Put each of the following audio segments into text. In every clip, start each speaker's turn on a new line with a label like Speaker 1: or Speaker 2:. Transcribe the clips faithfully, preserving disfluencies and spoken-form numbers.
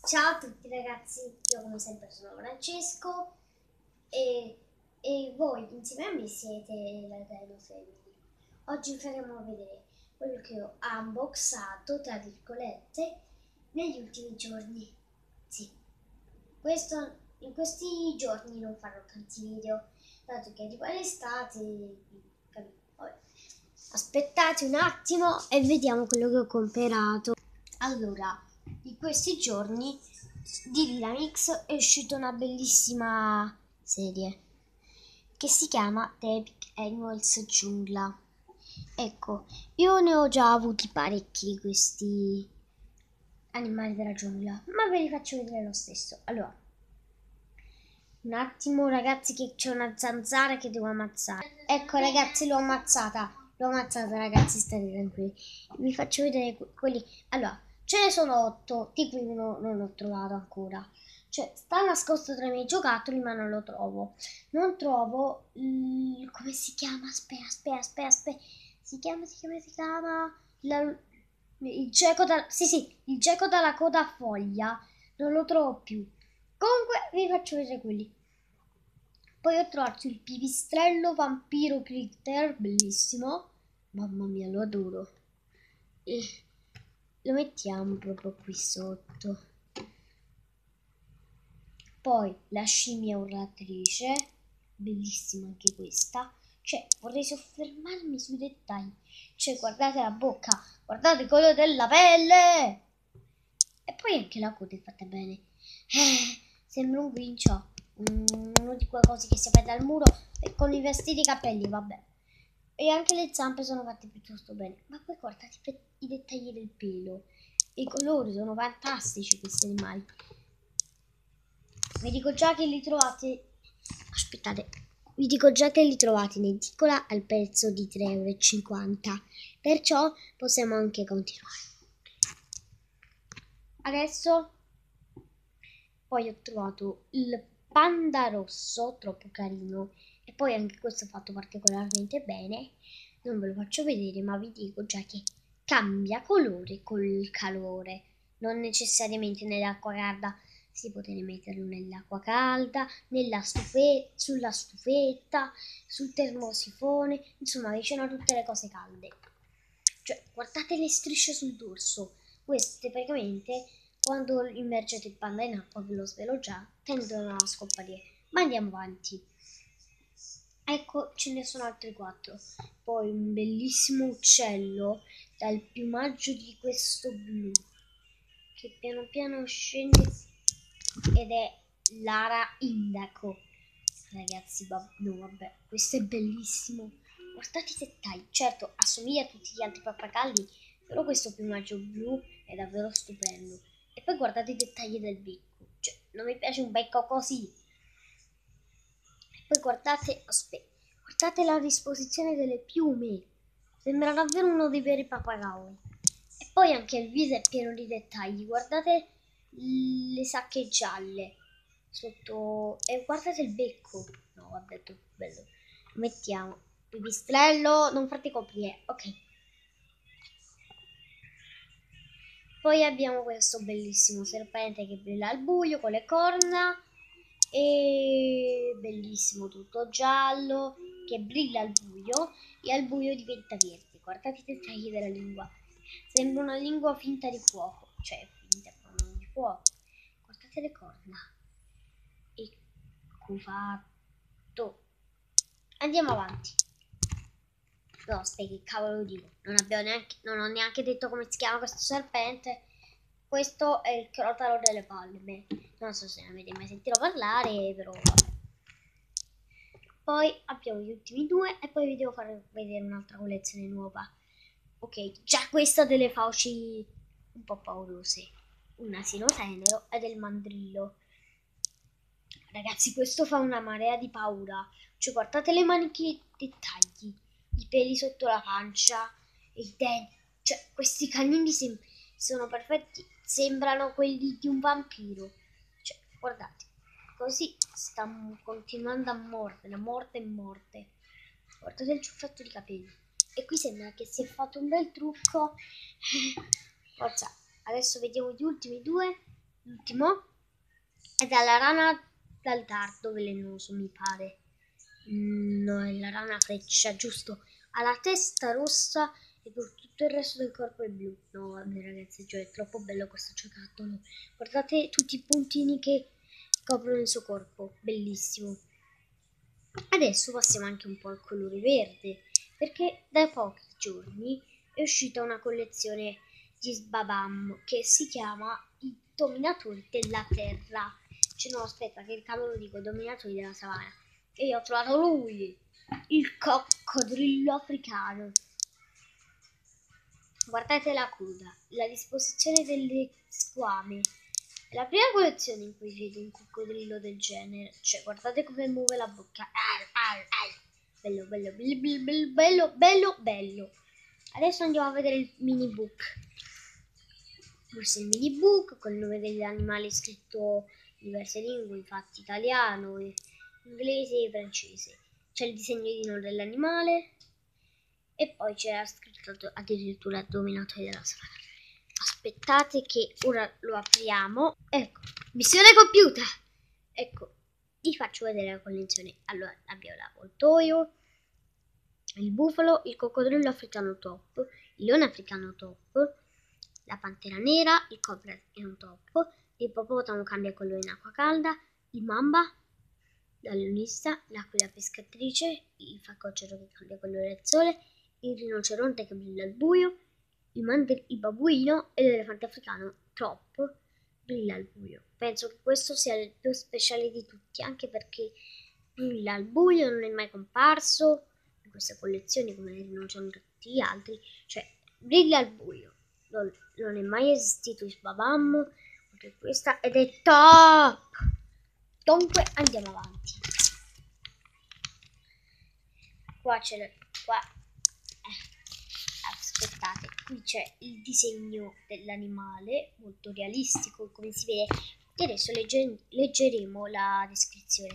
Speaker 1: Ciao a tutti ragazzi, io come sempre sono Francesco e, e voi insieme a me siete la Dino Family. Oggi vi faremo vedere quello che ho unboxato, tra virgolette, negli ultimi giorni. Sì, questo, in questi giorni non farò tanti video, dato che arriva l'estate, capito? Vabbè. Aspettate un attimo e vediamo quello che ho comprato. Allora, di questi giorni di Vilamix è uscita una bellissima serie che si chiama The Epic Animals Giungla. Ecco, io ne ho già avuti parecchi di questi animali della giungla, ma ve li faccio vedere lo stesso. Allora, un attimo ragazzi che c'è una zanzara che devo ammazzare. Ecco ragazzi, l'ho ammazzata. L'ho ammazzata ragazzi, state tranquilli. Vi faccio vedere quelli. Allora, ce ne sono otto, di cui uno non l'ho trovato ancora. Cioè, sta nascosto tra i miei giocattoli, ma non lo trovo. Non trovo... il- come si chiama? Aspetta, aspetta, aspetta, aspetta. Si chiama, si chiama, si chiama... La- il geco da... Sì, sì, il geco dalla coda a foglia. Non lo trovo più. Comunque, vi faccio vedere quelli. Poi ho trovato il pipistrello vampiro critter, bellissimo. Mamma mia, lo adoro. E lo mettiamo proprio qui sotto. Poi la scimmia urlatrice, bellissima anche questa. Cioè, vorrei soffermarmi sui dettagli. Cioè, guardate la bocca, guardate il colore della pelle. E poi anche la coda è fatta bene. Eh, sembra un grincio. Uno di quelle cose che si appende al muro e con i vestiti e i capelli, vabbè. E anche le zampe sono fatte piuttosto bene. Ma poi guardate i, i dettagli del pelo. I colori sono fantastici questi animali. Vi dico già che li trovate. Aspettate. Vi dico già che li trovate in edicola al prezzo di tre euro e cinquanta. Perciò possiamo anche continuare. Adesso poi ho trovato il panda rosso, troppo carino, e poi anche questo fatto particolarmente bene. Non ve lo faccio vedere, ma vi dico già che cambia colore col calore, non necessariamente nell'acqua calda. Si potete metterlo nell'acqua calda, nella stufe- sulla stufetta, sul termosifone, insomma vicino a tutte le cose calde. Cioè, guardate le strisce sul dorso. Queste praticamente, quando immergete il panda in acqua, ve lo svelo già, tendono a scomparire. Ma andiamo avanti. Ecco, ce ne sono altri quattro. Poi un bellissimo uccello dal piumaggio di questo blu, che piano piano scende ed è l'ara indaco. Ragazzi, no, vabbè, questo è bellissimo. Guardate i dettagli. Certo, assomiglia a tutti gli altri pappagalli, però questo piumaggio blu è davvero stupendo. E poi guardate i dettagli del becco. Cioè, non mi piace un becco così. E poi guardate, aspetta, guardate la disposizione delle piume. Sembra davvero uno dei veri pappagalli. E poi anche il viso è pieno di dettagli. Guardate le sacche gialle sotto. E guardate il becco. No, vabbè, è troppo bello. Mettiamo pipistrello, non farti coprire, ok. Poi abbiamo questo bellissimo serpente che brilla al buio con le corna e bellissimo tutto giallo che brilla al buio e al buio diventa verde. Guardate i dettagli della lingua. Sembra una lingua finta di fuoco, cioè finta ma non di fuoco. Guardate le corna. Ecco fatto. Andiamo avanti. No, aspetta, che cavolo dico? Non, abbiamo neanche, non ho neanche detto come si chiama questo serpente. Questo è il crotalo delle palme. Non so se ne avete mai sentito parlare, però vabbè. Poi abbiamo gli ultimi due e poi vi devo far vedere un'altra collezione nuova. Ok, già questa ha delle fauci un po' paurose. Un asino tenero ed il mandrillo. Ragazzi, questo fa una marea di paura. Cioè, guardate le maniche dettagli, i peli sotto la pancia, i denti. Cioè, questi canini sem- sono perfetti. Sembrano quelli di un vampiro. Cioè, guardate, così sta continuando a mordere, morte e morte. Guardate il ciuffetto di capelli. E qui sembra che si è fatto un bel trucco. Forza, adesso vediamo gli ultimi due. l'ultimo è dalla rana dal dardo velenoso, mi pare. No, è la rana freccia, giusto? Ha la testa rossa e per tutto il resto del corpo è blu. No, vabbè ragazzi, cioè, è troppo bello questo giocattolo. Guardate tutti i puntini che coprono il suo corpo, bellissimo. Adesso passiamo anche un po' al colore verde, perché da pochi giorni è uscita una collezione di Sbabam che si chiama I Dominatori della Terra. Cioè no, aspetta, che cavolo dico, i Dominatori della Savana. E io ho trovato lui, il coccodrillo africano. Guardate la coda, la disposizione delle squame. È la prima collezione in cui vedo un coccodrillo del genere. Cioè, guardate come muove la bocca. Ar, ar, ar. Bello, bello, bello, bello, bello, bello, bello. Adesso andiamo a vedere il mini book. Questo è il mini book con il nome degli animali scritto in diverse lingue, infatti italiano, inglese e francese. C'è il disegnino dell'animale e poi c'è scritto addirittura Dominatori della Savana. Aspettate che ora lo apriamo. Ecco, missione compiuta. Ecco, vi faccio vedere la collezione. Allora, abbiamo l'avvoltoio, il bufalo, il coccodrillo africano top, il leone africano top, la pantera nera, il cobra è un top, l'ippopotamo cambia colore in acqua calda, il mamba, la leonissa, l'aquila pescatrice, il facocero che cambia colore al sole, il rinoceronte che brilla al buio, il, mandri- il babuino e l'elefante africano top brilla al buio. Penso che questo sia il più speciale di tutti, anche perché brilla al buio, non è mai comparso in queste collezioni come i rinoceronti e altri, cioè brilla al buio. Non, non è mai esistito il Sbabam oltre questa ed è top. Dunque andiamo avanti. Qua c'è la, qua eh, aspettate, qui c'è il disegno dell'animale molto realistico come si vede e adesso legge, leggeremo la descrizione.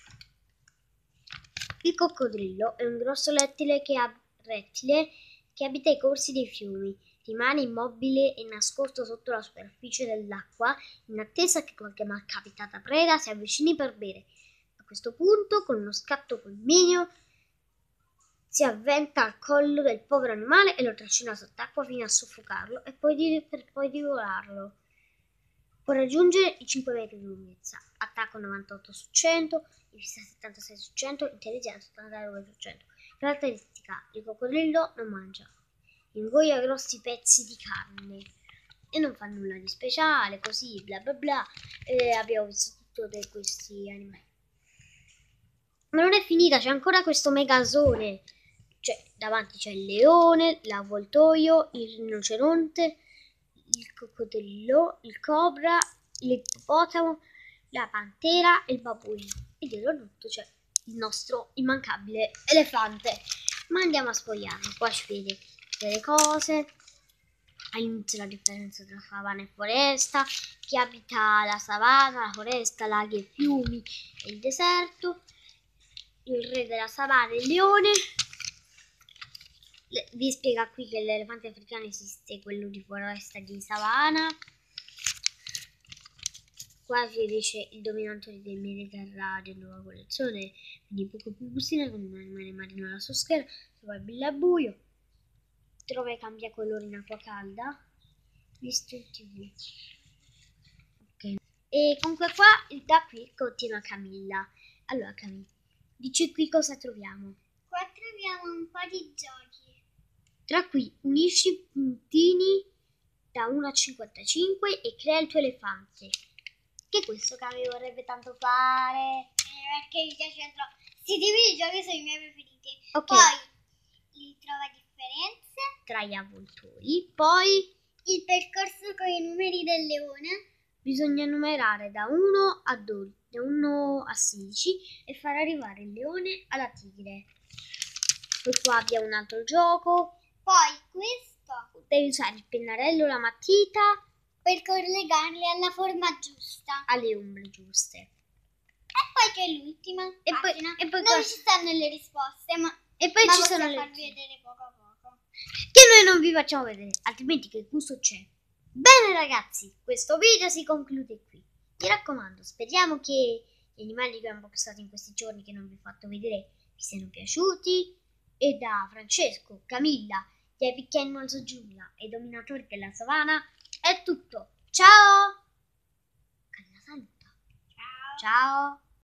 Speaker 1: Il coccodrillo è un grosso rettile che, ha, rettile che abita i corsi dei fiumi. Rimane immobile e nascosto sotto la superficie dell'acqua in attesa che qualche malcapitata preda si avvicini per bere. A questo punto, con uno scatto fulmineo, si avventa al collo del povero animale e lo trascina sott'acqua fino a soffocarlo e poi di, per poi divorarlo. Può raggiungere i cinque metri di lunghezza, attacco novantotto su cento, difesa settantasei su cento, intelligenza ottantanove su cento. Caratteristica: il coccodrillo non mangia, ingoia grossi pezzi di carne e non fa nulla di speciale, così bla bla bla. E abbiamo visto tutto di questi animali. Ma non è finita, c'è ancora questo megasone. Cioè, davanti c'è il leone, l'avvoltoio, il rinoceronte, il coccodrillo, il cobra, l'ippopotamo, la pantera e il babuino. E dietro tutto c'è il nostro immancabile elefante. Ma andiamo a spogliarlo. Qua ci vede delle cose. All'inizio la differenza tra savana e foresta, chi abita la savana, la foresta, laghi e fiumi e il deserto, il re della savana e il leone. Le, vi spiega qui che l'elefante africano esiste, quello di foresta di savana. Qua si dice il dominatore del Mediterraneo, nuova collezione, quindi poco più bustina con un animale marino alla sua schiena, trova il billa buio, trova e cambia colore in acqua calda, visto in tv. Ok. E comunque qua, da qui continua Camilla. Allora Camilla, dici qui cosa troviamo?
Speaker 2: Qua troviamo un po' di giochi.
Speaker 1: Tra cui unisci i puntini da uno a cinquantacinque e crea il tuo elefante. Che questo Camilla vorrebbe tanto fare.
Speaker 2: Eh, perché mi piace troppo. Si divide i giochi sono i miei preferiti.
Speaker 1: Ok.
Speaker 2: Poi li trova differenze
Speaker 1: tra gli avvoltoi. Poi
Speaker 2: il percorso con i numeri del leone.
Speaker 1: Bisogna numerare da uno a dodici, da uno a sedici e far arrivare il leone alla tigre. Poi qua abbiamo un altro gioco.
Speaker 2: Poi questo
Speaker 1: devi usare il pennarello, la matita
Speaker 2: per collegarli alla forma giusta,
Speaker 1: alle ombre giuste.
Speaker 2: E poi c'è l'ultima
Speaker 1: e
Speaker 2: pagina.
Speaker 1: Poi, e poi
Speaker 2: non
Speaker 1: qua...
Speaker 2: ci stanno le risposte, ma,
Speaker 1: e poi
Speaker 2: ma
Speaker 1: ci sono le
Speaker 2: farvi vedere poco a poco.
Speaker 1: Che noi non vi facciamo vedere, altrimenti che gusto c'è? Bene ragazzi, questo video si conclude qui. Mi raccomando, speriamo che gli animali che ho unboxato in questi giorni che non vi ho fatto vedere vi siano piaciuti. E da Francesco, Camilla, di Epic Animals Giulia e Dominatori della Savana è tutto. Ciao! Camilla saluta.
Speaker 2: Ciao.
Speaker 1: Ciao!